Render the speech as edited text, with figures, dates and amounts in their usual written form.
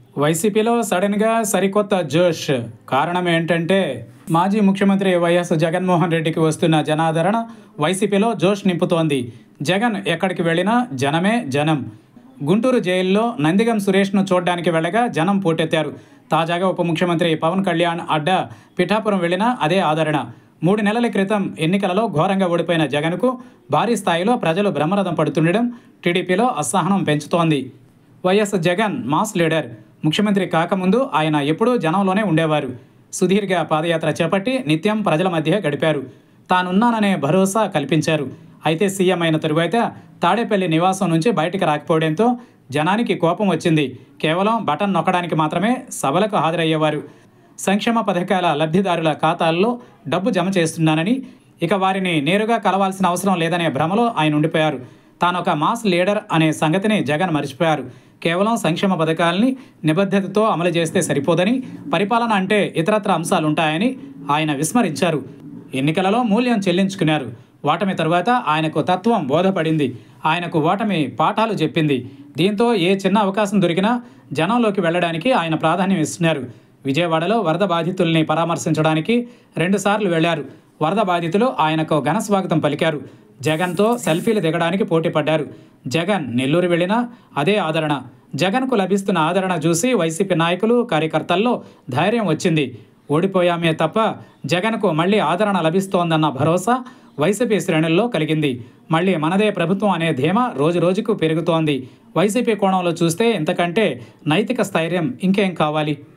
వైసీపీలో సడన్గా సరికొత్త జోష్. కారణం ఏంటంటే మాజీ ముఖ్యమంత్రి వైఎస్ జగన్మోహన్ రెడ్డికి వస్తున్న జనాదరణ వైసీపీలో జోష్ నింపుతోంది. జగన్ ఎక్కడికి వెళ్ళినా జనమే జనం. గుంటూరు జైల్లో నందిగం సురేష్ను చూడడానికి వెళ్ళగా జనం పోటెత్తారు. తాజాగా ఉప ముఖ్యమంత్రి పవన్ కళ్యాణ్ అడ్డా పిఠాపురం వెళ్ళినా అదే ఆదరణ. 3 నెలల క్రితం ఎన్నికలలో ఘోరంగా ఓడిపోయిన జగన్కు భారీ స్థాయిలో ప్రజలు బ్రహ్మరథం పడుతుండడం టీడీపీలో అసహనం పెంచుతోంది. YS Jagan mass leader. ముఖ్యమంత్రి కాకముందు ఆయన ఎప్పుడూ జనంలోనే ఉండేవారు. సుదీర్ఘ పాదయాత్ర చేపట్టి నిత్యం ప్రజల మధ్య గడిపారు. తానున్నాననే భరోసా కల్పించారు. అయితే సీఎం అయిన తరువాత తాడేపల్లి నివాసం నుంచి బయటికి రాకపోవడంతో జనానికి కోపం వచ్చింది. కేవలం బటన్ నొక్కడానికి మాత్రమే సభలకు హాజరయ్యేవారు. సంక్షేమ పథకాల లబ్ధిదారుల ఖాతాల్లో డబ్బు జమ చేస్తున్నానని, ఇక వారిని నేరుగా కలవాల్సిన అవసరం లేదనే భ్రమలో ఆయన ఉండిపోయారు. తానొక మాస్ లీడర్ అనే సంగతిని జగన్ మర్చిపోయారు. కేవలం సంక్షేమ పథకాలని నిబద్ధతతో అమలు చేస్తే సరిపోదని, పరిపాలన అంటే ఇతరత్ర అంశాలుంటాయని ఆయన విస్మరించారు. ఎన్నికలలో మూల్యం చెల్లించుకున్నారు. ఓటమి తరువాత ఆయనకు తత్వం బోధపడింది. ఆయనకు ఓటమి పాఠాలు చెప్పింది. దీంతో ఏ చిన్న అవకాశం దొరికినా జనంలోకి వెళ్ళడానికి ఆయన ప్రాధాన్యం ఇస్తున్నారు. విజయవాడలో వరద బాధితుల్ని పరామర్శించడానికి 2 సార్లు వెళ్లారు. వరద బాధితులు ఆయనకు ఘన స్వాగతం పలికారు. జగన్తో సెల్ఫీలు దిగడానికి పోటీ పడ్డారు. జగన్ నెల్లూరు వెళ్ళినా అదే ఆదరణ. జగన్కు లభిస్తున్న ఆదరణ చూసి వైసీపీ నాయకులు, కార్యకర్తల్లో ధైర్యం వచ్చింది. ఓడిపోయామే తప్ప జగన్కు మళ్లీ ఆదరణ లభిస్తోందన్న భరోసా వైసీపీ శ్రేణుల్లో కలిగింది. మళ్లీ మనదే ప్రభుత్వం అనే ధీమా రోజురోజుకు పెరుగుతోంది. వైసీపీ కోణంలో చూస్తే ఇంతకంటే నైతిక స్థైర్యం ఇంకేం కావాలి?